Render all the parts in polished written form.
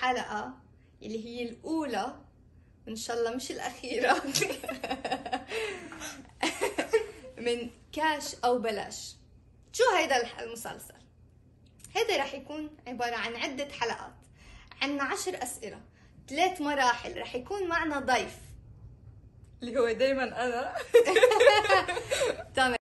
حلقة اللي هي الأولى إن شاء الله مش الأخيرة من كاش أو بلاش. شو هيدا المسلسل؟ هيدا رح يكون عبارة عن عدة حلقات، عنا 10 أسئلة، 3 مراحل، رح يكون معنا ضيف اللي هو دايما أنا. تمام.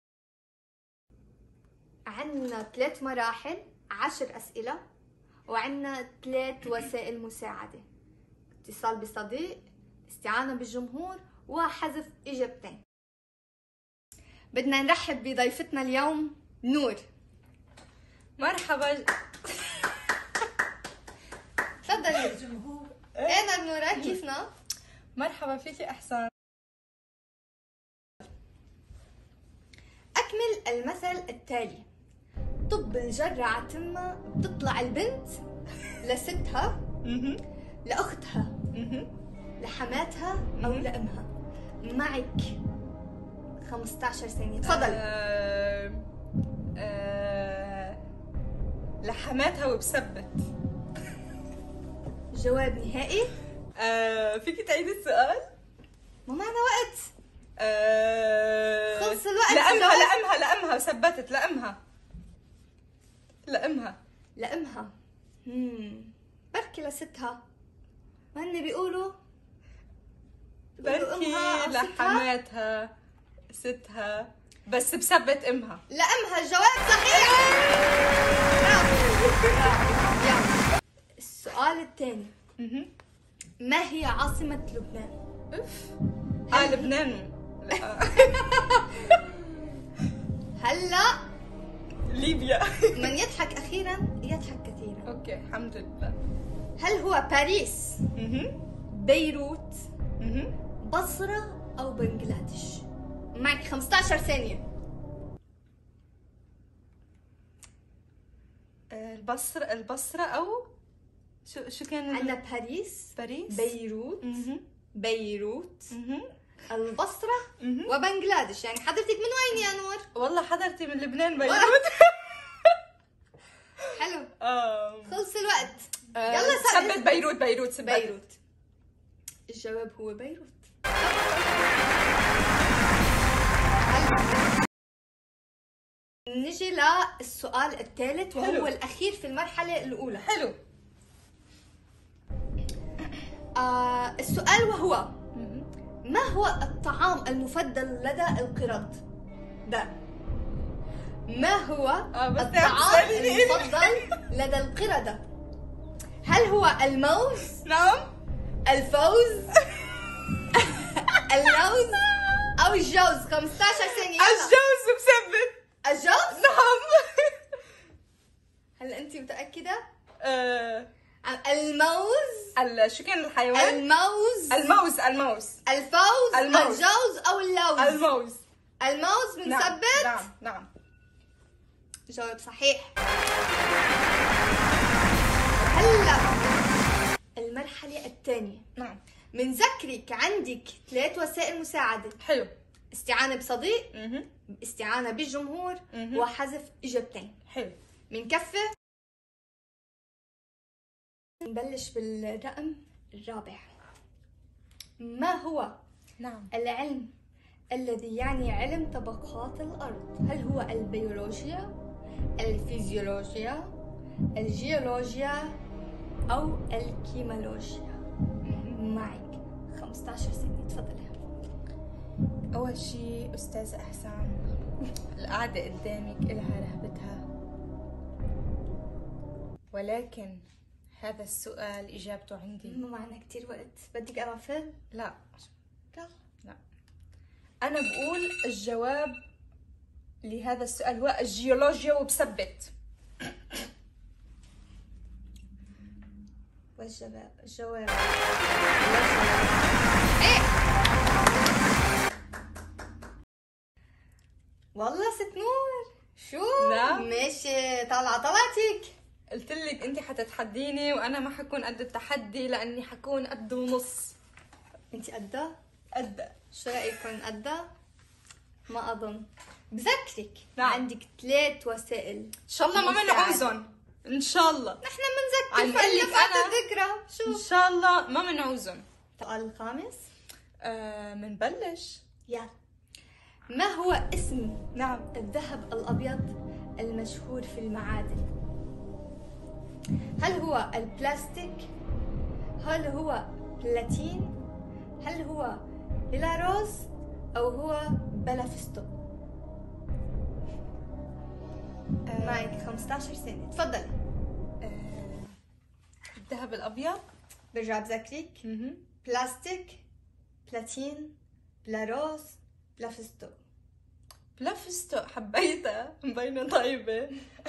عنا 3 مراحل، 10 أسئلة، وعنا 3 وسائل مساعدة: اتصال بصديق، استعانة بالجمهور، وحذف إجابتين. بدنا نرحب بضيفتنا اليوم نور. مرحبا. تفضلي الجمهور. أنا نورة، كيفنا؟ مرحبا فيكي أحسن. أكمل المثل التالي: طب الجرة تمها بتطلع البنت لستها، لأختها، لحماتها أو لأمها. معك 15 ثانية، تفضل. لحماتها وبثبت. جواب نهائي؟ فيكي تعيدي السؤال؟ ما معنا وقت. خلص الوقت. لأمها وثبتت. لأمها. بركي لستها. ما هن بيقولوا بركي لحماتها ستها، بس بثبت امها. لأمها. جواب صحيح. برافو. السؤال الثاني: ما هي عاصمة لبنان؟ لبنان. لا. هلا ليبيا. من يضحك أخيرا يضحك كثيرا. اوكي الحمد لله. هل هو باريس، بيروت، بصرة أو بنغلاديش؟ معك 15 ثانية. البصرة أو شو كان؟ عندنا باريس، بيروت، البصرة وبنغلاديش. يعني حضرتك من وين يا نور؟ والله حضرتي من لبنان، بيروت. حلو. خلص الوقت. يلا ثبت. بيروت. الجواب هو بيروت. نجي للسؤال الثالث وهو الأخير في المرحلة الأولى. حلو. السؤال وهو: ما هو الطعام المفضل لدى القرد؟ ما هو الطعام المفضل لدى القردة؟ هل هو الموز؟ نعم. الفوز؟ اللوز أو الجوز؟ 15 ثانية. الجوز بثبت. الجوز؟ نعم. هل أنت متأكدة؟ الموز. شو كان الحيوان؟ الموز. الفوز، الجوز أو اللوز؟ الموز بنثبت؟ نعم. جواب صحيح. هلا المرحلة الثانية. نعم. منذكرك عندك 3 وسائل مساعدة. حلو. استعانة بصديق، استعانة بالجمهور، وحذف إجابتين. حلو. منكفي. نبلش بالرقم الرابع. ما هو العلم الذي يعني علم طبقات الأرض؟ هل هو البيولوجيا، الفيزيولوجيا، الجيولوجيا أو الكيميولوجيا؟ معك 15 ثانية، تفضلي. أول شيء أستاذة أحسان، القعدة قدامك إلها رهبتها، ولكن هذا السؤال إجابته عندي. ما معنا كتير وقت. بدك أقفل؟ لا. أنا بقول الجواب لهذا السؤال هو الجيولوجيا وبثبت. الجواب والله ست نور. شو؟ نعم. ماشي، طلعتك. قلت لك انت حتتحديني وانا ما حكون قد التحدي لاني حكون قد ونص. انت قدها؟ قدها. شو رايكم قدها؟ ما اظن. بذكرك نعم. عندك 3 وسائل ان شاء الله ما منعوزن. ان شاء الله. نحن بنذكر عم قلك فلفات أنا الذكرى. ان شو شاء الله ما بنعوزهم. السؤال الخامس. منبلش. يلا. ما هو اسم نعم. الذهب الأبيض المشهور في المعادن؟ هل هو البلاستيك؟ هل هو بلاتين؟ هل هو بيلاروس؟ أو هو بلافستو؟ معك 15 ثانية، تفضلي. الذهب الابيض. برجع بذكرك. بلاستيك، بلاتين، بلاروس، بلافستو. بلافستو حبيتها، مبينة طيبة.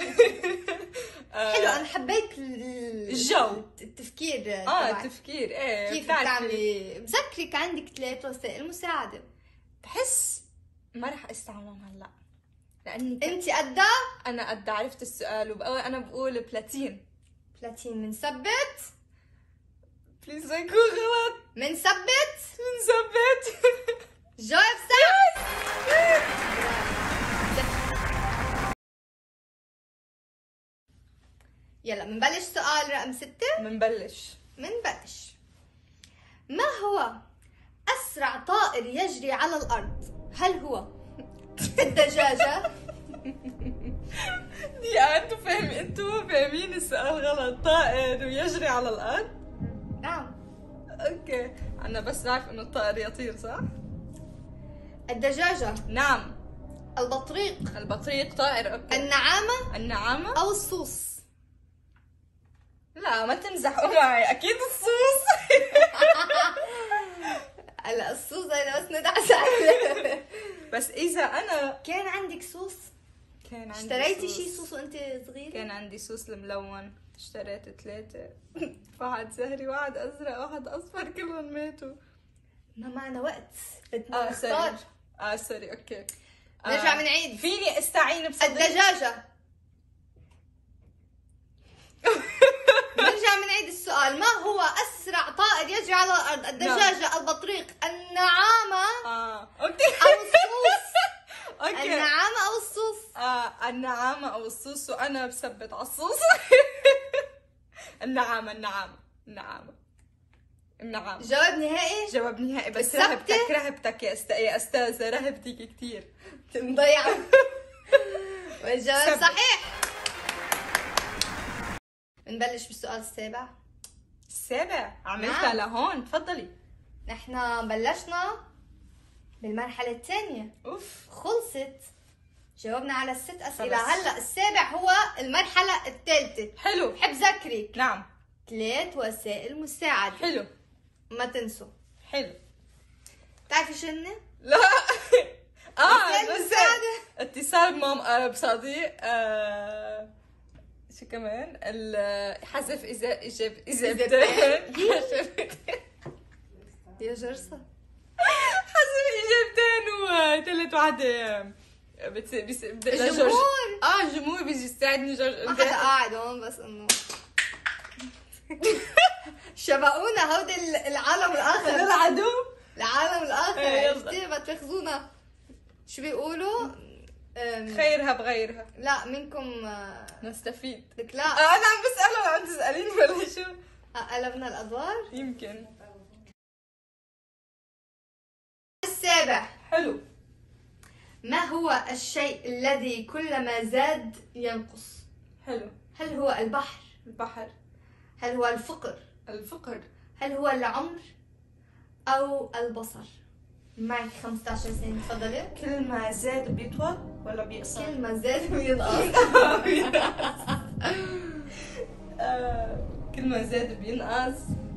حلو، أنا حبيت الجو، التفكير تبعك. التفكير. ايه كيف بتعملي؟ بذكرك عندك 3 وسائل مساعدة. بحس ما رح استعملهم هلا لاني انت قدها؟ انا قد عرفت السؤال انا بقول بلاتين. بلاتين منثبت؟ بليز ما يكون غلط. منثبت؟ نثبت. جواب صح. يلا منبلش سؤال رقم 6. منبلش. ما هو أسرع طائر يجري على الأرض؟ هل هو الدجاجة؟ يا انتوا فاهمين السؤال غلط. طائر ويجري على الارض؟ نعم. اوكي، انا بس بعرف انه الطائر يطير، صح؟ الدجاجة. نعم. البطريق طائر. اوكي. النعامة أو الصوص. لا ما تمزحوا معي، اكيد الصوص. هلا الصوص انا بس ندعس عليه. بس اذا انا كان عندك صوص؟ اشتريتي شي صوص وانت صغيرة؟ كان عندي صوص الملون، اشتريت 3. واحد زهري، واحد ازرق، واحد اصفر، كلهم ماتوا. ما معنا وقت، بدنا نختار. سوري. اوكي، نرجع بنعيد. فيني استعين بصديق؟ الدجاجة. نرجع بنعيد السؤال. ما هو أسرع طائر يجري على الأرض؟ الدجاجة، البطريق، النعامة، اوكي، أو الصوص. اوكي، النعامة أو الصوص. النعامة أو الصوص، وأنا بثبت على الصوص. النعامة. جواب نهائي. جواب نهائي. بس ثبتي؟ رهبتك يا أستاذة، رهبتك كتير. مضيعة. والجواب صحيح. بنبلش بالسؤال السابع. عملتها لهون، تفضلي. نحن بلشنا بالمرحلة الثانية. خلصت. جاوبنا على 6 أسئلة. هلا السابع هو المرحلة الثالثة. حلو. بحب ذكرك. نعم. 3 وسائل مساعدة. حلو. ما تنسوا. حلو. بتعرفي شو هن؟ لا. مساعدة. اتصال بصديق. شو كمان؟ حذف إذا يا جرسة. حذف إجابتين وثالث وحدة الجمهور. الجمهور بيجي يساعدني. ما حدا قاعد هون، بس انه شبقونا هودي العالم الاخر. العالم الاخر. عرفتي؟ بتفخذونا. شو بيقولوا؟ خيرها بغيرها. لا منكم نستفيد. لك لا. انا عم بسأله، عم تسأليني ولا شو؟ قلبنا الادوار يمكن. السابع. حلو. ما هو الشيء الذي كلما زاد ينقص؟ حلو. هل هو البحر؟ هل هو الفقر؟ هل هو العمر أو البصر؟ معك 15 ثانية، تفضلي. كل ما زاد بيطول ولا بيقصر؟ كل ما زاد بينقص. كل ما زاد بينقص.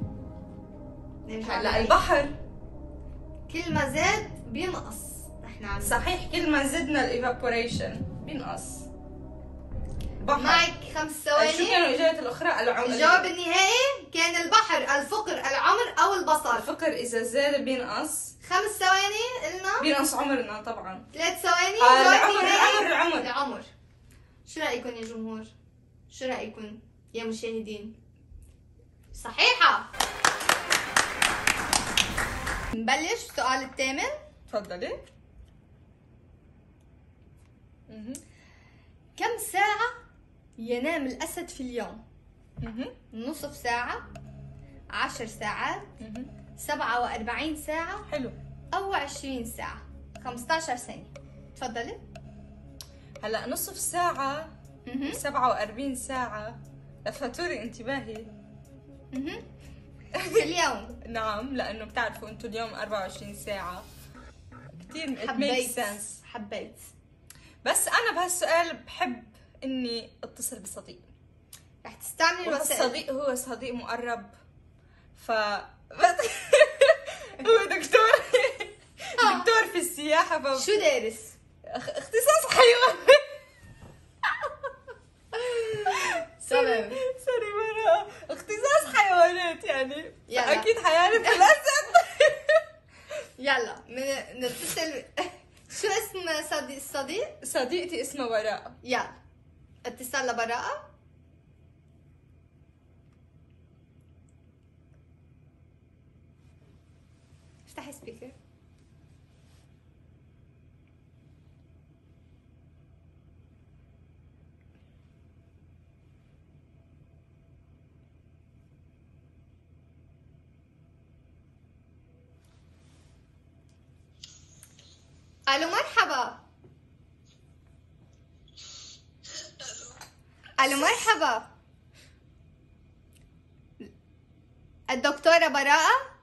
هلا البحر كل ما زاد بينقص. نحن صحيح، كل ما زدنا الايفابوريشن بينقص. معك 5 ثواني. شو كانوا الاجابات الاخرى؟ الجواب النهائي كان البحر، الفقر، العمر او البصر. الفقر اذا زاد بينقص. 5 ثواني قلنا. بينقص عمرنا طبعا. 3 ثواني. العمر. شو رايكم يا جمهور؟ شو رايكم يا مشاهدين؟ صحيحه. نبلش السؤال الثامن. تفضلي. كم ساعة ينام الأسد في اليوم مهم. نصف ساعة، 10 ساعات، مهم. 47 ساعة، حلو. أو 20 ساعة؟ 15 ثانية. تفضلي. هلا نصف ساعة، 47 ساعة لفتوري انتباهي. في اليوم. نعم، لأنه بتعرفوا أنتوا اليوم 24 ساعة كثير it makes حبيت sense. حبيت. بس أنا بهالسؤال بحب إني أتصل بصديق، رح تستعملي الوسائل. الصديق هو صديق مقرب، ف هو دكتور دكتور في السياحة، شو دارس؟ اختصاص حيوان. تمام. سوري مرة، اختصاص حيوانات يعني. يلا. أكيد حيعرف الأسد. يلا نتصل. شو اسم الصديق؟ صديقتي اسمها براءة. يلا اتصال لبراءة. افتحي سبيكر. الو مرحبا. الو مرحبا. الدكتورة براءة.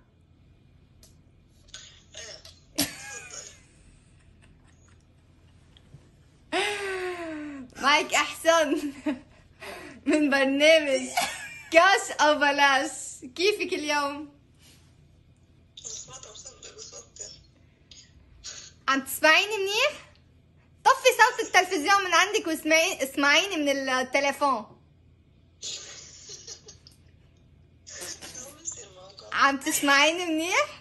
معك احسن من برنامج كاش او بلاش. كيفك اليوم؟ عم تسمعيني منيح؟ طفي صوت التلفزيون من عندك اسمعيني من التليفون. عم تسمعيني منيح؟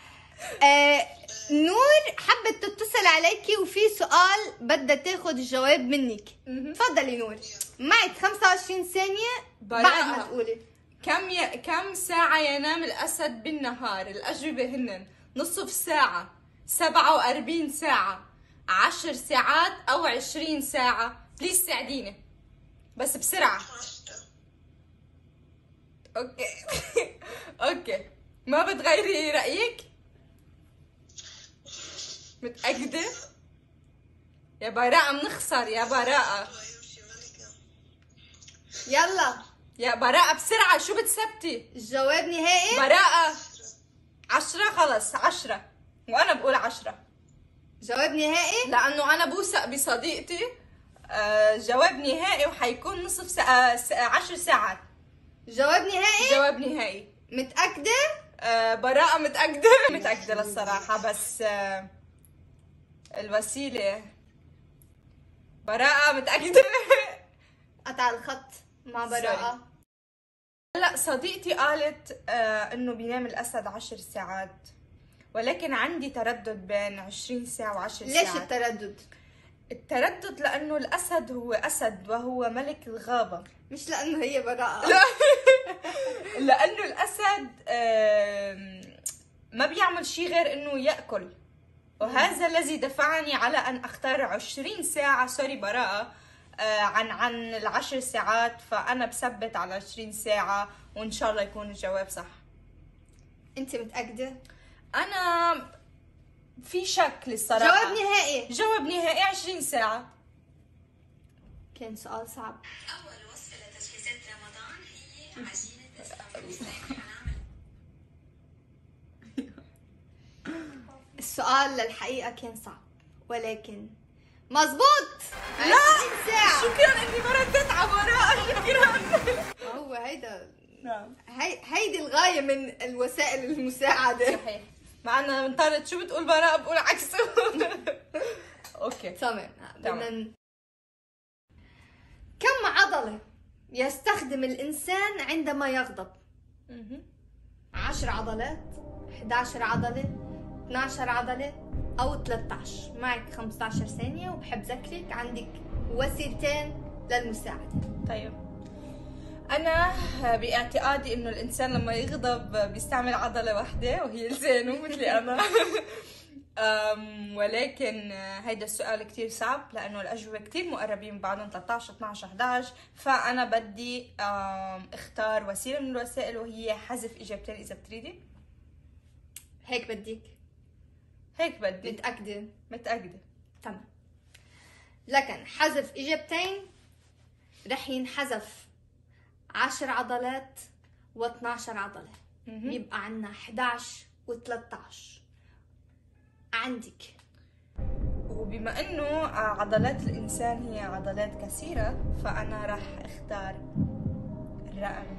نور حبت تتصل عليكي وفي سؤال بدها تاخد الجواب منك. تفضلي نور، معك 25 ثانية بعد ما تقولي. كم ساعة ينام الأسد بالنهار؟ الأجوبة هن نصف ساعة، 47 ساعة، 10 ساعات، أو 20 ساعة. بليز ساعديني بس بسرعة. اوكي. اوكي، ما بتغيري رأيك؟ متأكدة؟ يا براءة بنخسر يا براءة. يلا يا براءة بسرعة، شو بتثبتي؟ الجواب نهائي. براءة 10. خلص 10، وأنا بقول 10. جواب نهائي لأنه أنا بوثق بصديقتي. جواب نهائي، وحيكون نصف ساعة، 10 ساعات. جواب نهائي. جواب نهائي. متأكدة؟ براءة متأكدة. متأكدة للصراحة، بس الوسيلة. براءة متأكدة. قطع الخط مع براءة. لا، صديقتي قالت انه بينام الاسد 10 ساعات، ولكن عندي تردد بين 20 ساعة و10 ساعات. ليش التردد؟ التردد لانه الاسد هو اسد وهو ملك الغابة. مش لأنه هي براءة. لا. لانه الاسد ما بيعمل شيء غير انه يأكل، وهذا الذي دفعني على ان اختار 20 ساعة، سوري براءة، عن 10 ساعات. فانا بثبت على 20 ساعة، وان شاء الله يكون الجواب صح. انت متأكدة؟ انا في شك للصراحة. جواب نهائي. جواب نهائي 20 ساعة. كان سؤال صعب. أول وصفة لتجهيزات رمضان هي عجينة اسكندر. السؤال للحقيقة كان صعب، ولكن مزبوط. 20 ساعة. شكرا اني ما ردت على براءة. شكرا. هو هيدا نعم، هيدي الغاية من الوسائل المساعدة. صحيح. مع انها انطرت شو بتقول براءة بقول عكسه. اوكي تمام. تمام. كم عضلة يستخدم الإنسان عندما يغضب؟ 10 عضلات، 11 عضلة، 12 عضلة، أو 13. معك 15 ثانية، وبحب ذكرك عندك وسيلتين للمساعدة. طيب، أنا باعتقادي إنه الإنسان لما يغضب بيستعمل عضلة واحدة وهي لسانه، مثلي أنا. ولكن هيدا السؤال كتير صعب لأنه الأجوبة كتير مقربين من بعضهم 13 12 11. فأنا بدي اختار وسيلة من الوسائل وهي حذف إجابتين إذا بتريدي. هيك بديك؟ هيك بدي. متأكدة؟ متأكدة. تمام. لكن حذف إجابتين رح ينحذف 10 عضلات و12 عضلة. يبقى عنا 11 و13. عندك. وبما انه عضلات الانسان هي عضلات كثيرة فانا راح اختار الرقم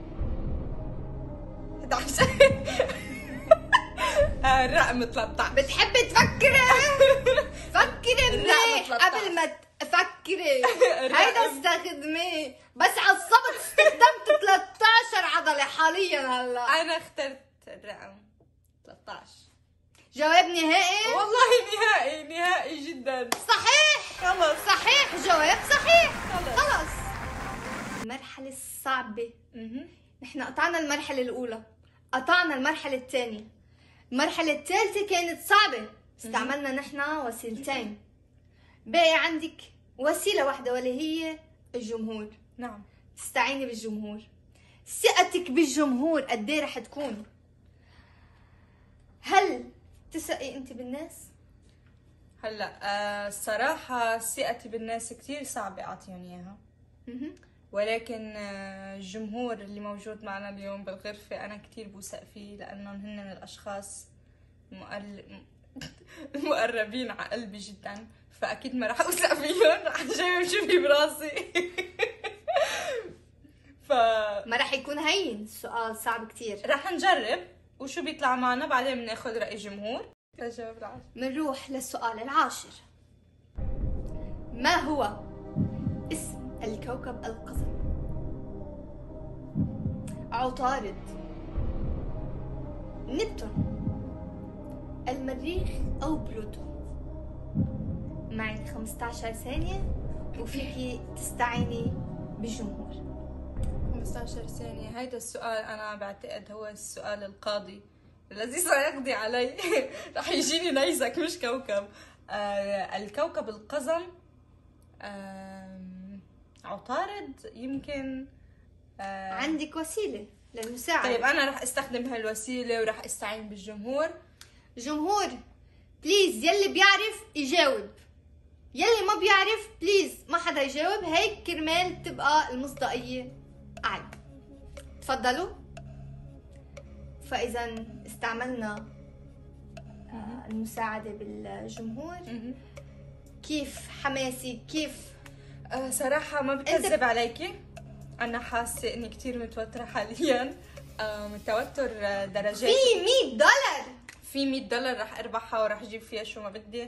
11. الرقم 13. بتحبي تفكري؟ فكري منيح قبل ما تفكري. هيدا استخدميه. بس عصبت استخدمت 13 عضلة حاليا هلا. انا اخترت الرقم 13. جواب نهائي؟ والله نهائي جدا. صحيح. خلص. صحيح، جواب صحيح. خلص. المرحلة الصعبة. نحن قطعنا المرحلة الأولى، قطعنا المرحلة الثانية، المرحلة الثالثة كانت صعبة، استعملنا نحن وسيلتين. باقي عندك وسيلة واحدة واللي هي الجمهور. نعم. تستعيني بالجمهور. ثقتك بالجمهور قد ايه رح تكون؟ هل تثقي انت بالناس؟ هلا الصراحة ثقتي بالناس كتير صعبة اعطيهم اياها. ولكن الجمهور اللي موجود معنا اليوم بالغرفة أنا كتير بوثق فيه لأنهم هن الأشخاص المقربين على قلبي جدا، فأكيد ما رح أوثق فيهم، رح أجاوب شو في براسي. ما رح يكون هين، السؤال صعب كتير. رح نجرب وشو بيطلع معنا بعدين بناخذ رأي الجمهور. منروح للسؤال العاشر. ما هو اسم الكوكب القزم؟ عطارد، نبتون، المريخ أو بلوتو؟ معك 15 ثانية وفيكي تستعيني بالجمهور. 15 ثانية. هيدا السؤال أنا بعتقد هو السؤال القاضي الذي سيقضي علي. رح يجيني نيزك مش كوكب. الكوكب القزم عطارد يمكن. عندك وسيلة للمساعدة. طيب أنا رح استخدم هالوسيلة ورح استعين بالجمهور. جمهور بليز، يلي بيعرف يجاوب، يلي ما بيعرف بليز ما حدا يجاوب، هيك كرمال تبقى المصداقية أعلى. تفضلوا. فإذا استعملنا المساعدة بالجمهور. كيف حماسي؟ كيف؟ صراحة ما بكذب عليكي، أنا حاسة إني كتير متوترة حاليا. التوتر درجات. في $100. في $100 رح أربحها ورح أجيب فيها شو ما بدي.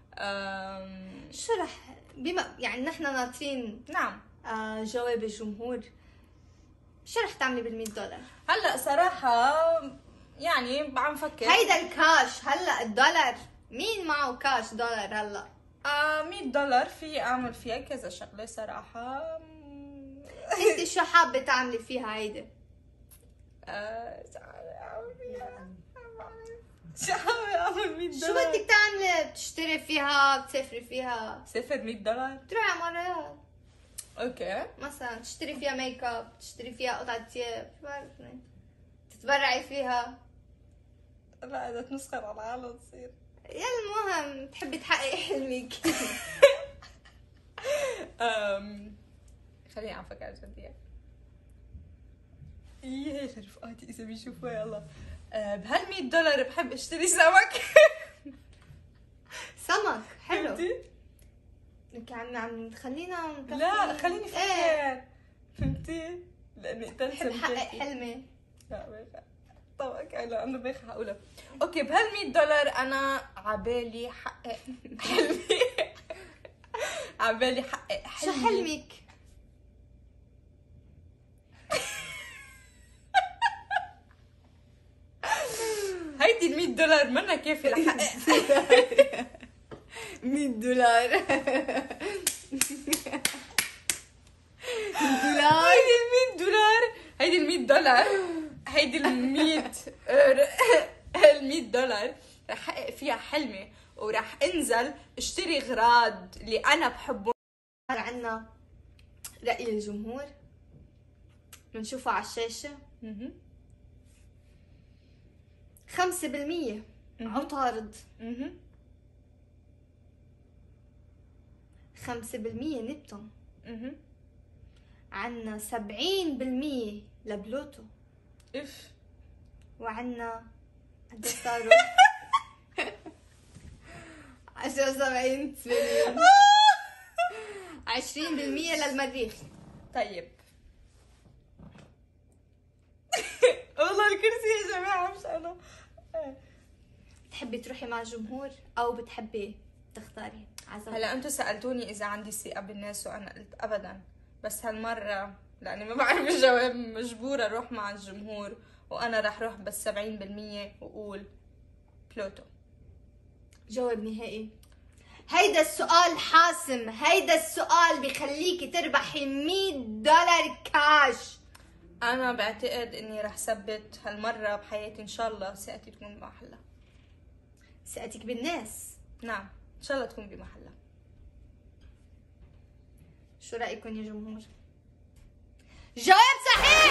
شو رح بما يعني نحن ناطرين. نعم. جواب الجمهور. شو رح تعملي $100؟ هلا صراحة يعني عم فكر. هيدا الكاش. هلا الدولار مين معه كاش دولار هلا؟ $100 في اعمل فيها كذا شغلة صراحة. انت شو حابة تعملي فيها هيدا؟ شو حابة اعمل $100؟ شو بدك تعملي؟ بتشتري فيها، بتسافري فيها؟ سافر $100. تروحي على مرات اوكي. مثلا تشتري فيها ميك اب، تشتري فيها قطعة ثياب، شو بعرفني، تتبرعي فيها. لا اذا تنسخر على العالم تصير. يا المهم تحبي تحققي حلمك. خليني عم فكر جديا. ايه رفقاتي اذا بيشوفوا يلا. بهال$100 بحب اشتري سمك. سمك حلو. فهمتي؟ لك عم خلينا نكفي. لا خليني افكر. ايه. فهمتي؟ لاني قتلت بحب حقق حلمي. لا بيخ. طبعا لا انا بيخ هقولها. اوكي بهال$100 انا عبالي حقق حلمي. عبالي حقق حلمي. شو حلمك؟ هيدي $100 منا كافية لحقق. $100. هيدي $100. هيدي $100. $100 رح احقق فيها حلمي، ورح انزل اشتري غراض اللي انا بحبهم. عنا رأي الجمهور بنشوفه على الشاشة. 5% عطارد، 5% نبتون، عنا 70% لبلوتو، اف وعنا قد صاروا 10 70 80 20% للمريخ. طيب والله الكرسي يا جماعه مش انا. بتحبي تروحي مع الجمهور او بتحبي تختاري عزم؟ هلا انتم سالتوني اذا عندي ثقه بالناس وانا قلت ابدا، بس هالمره لاني ما بعرف الجواب مجبوره اروح مع الجمهور، وانا رح اروح بس 70% واقول بلوتو. جواب نهائي. هيدا السؤال حاسم، هيدا السؤال بخليكي تربحي $100 كاش. انا بعتقد اني رح ثبت هالمره بحياتي، ان شاء الله ثقتي تكون بمحلها. ثقتك بالناس؟ نعم ان شاء الله تكون بمحلها. شو رايكم يا جمهور؟ جواب صحيح.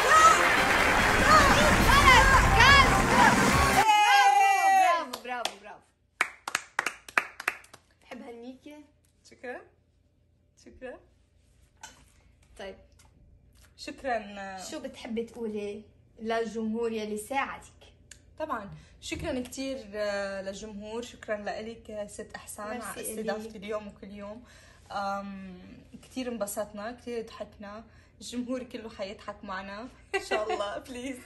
برافو برافو برافو. بحب هالميكي. شكرا شكرا. طيب شكرا. شو بتحبي تقولي للجمهور يلي ساعدك؟ طبعا شكرا كتير للجمهور، شكرا لك ست احسان على استضافتي اليوم وكل يوم. كتير انبسطنا، كتير ضحكنا، الجمهور كله حيضحك معنا ان شاء الله بليز.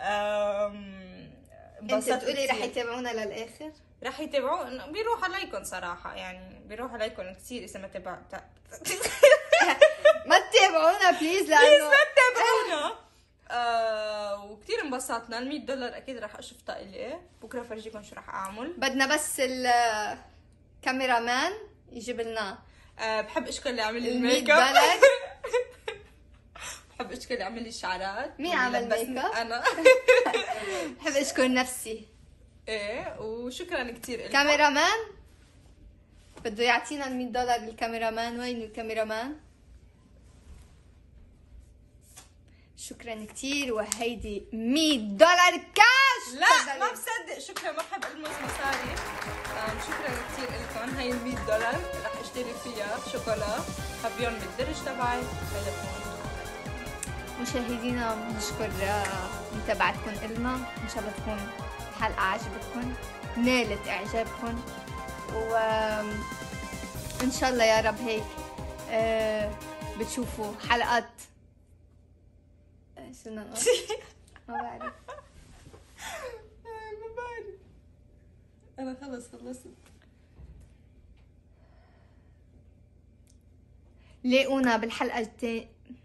انت بتقولي رح يتابعونا للاخر؟ رح يتابعونا، بيروح عليكم صراحه، يعني بيروح عليكم كثير اذا ما ما تتابعونا بليز، لانه ما تتابعونا. وكثير انبسطنا. $100 اكيد رح اشوف إلي بكره، فرجيكم شو رح اعمل. بدنا بس الكاميرامان يجيب لنا. بحب اشكر اللي عمل لي الميك اب. بحب اشكر اللي عمل لي الشعرات. مين عمل ميك اب؟ انا. بحب اشكر نفسي. ايه وشكرا كثير لكم. كاميرامان بده يعطينا $100 الكاميرامان. وين الكاميرامان؟ شكرا كثير، وهيدي $100 كاش. لا ما بصدق. شكرا، ما بحب المس مصاري. شكرا كثير لكم. هاي $100 رح اشتري فيها شوكولا هبيون بالدرج تبعي. هيدا مشاهدينا بنشكر متابعتكم إلنا، ان شاء الله تكون الحلقه عجبتكم، نالت اعجابكم، وان شاء الله يا رب هيك بتشوفوا حلقات. شو بدنا نقول؟ ما بعرف. ما بعرف. انا خلص خلصت. لاقونا بالحلقه الجايه.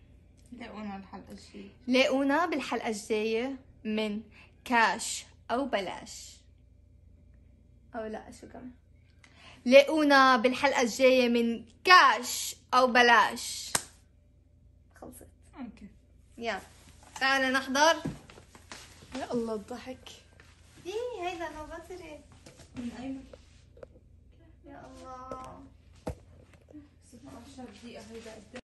لاقونا بالحلقه الجايه من كاش او بلاش، او لا شو كمان. لاقونا بالحلقه الجايه من كاش او بلاش. خلصت. اوكي يلا تعالى نحضر. يا الله الضحك. ايه هيدا ما بطري من ايمن. يا الله 16 دقيقة هيدا.